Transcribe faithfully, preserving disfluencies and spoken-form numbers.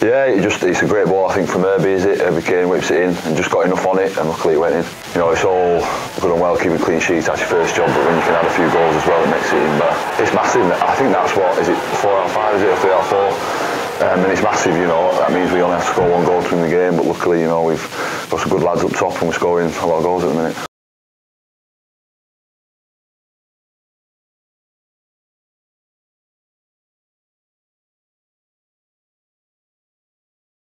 Yeah, it just it's a great ball, I think, from Herbie, is it? Herbie Kane whips it in and just got enough on it, and luckily it went in. You know, it's all good and well keeping clean sheets, that's your first job, but when you can add a few goals as well, it makes it even better. It's massive. I think that's what, is it four out of five, is it, or three out of four? Um, and it's massive, you know, that means we only have to score one goal to win the game, but luckily, you know, we've got some good lads up top and we're scoring a lot of goals at the minute.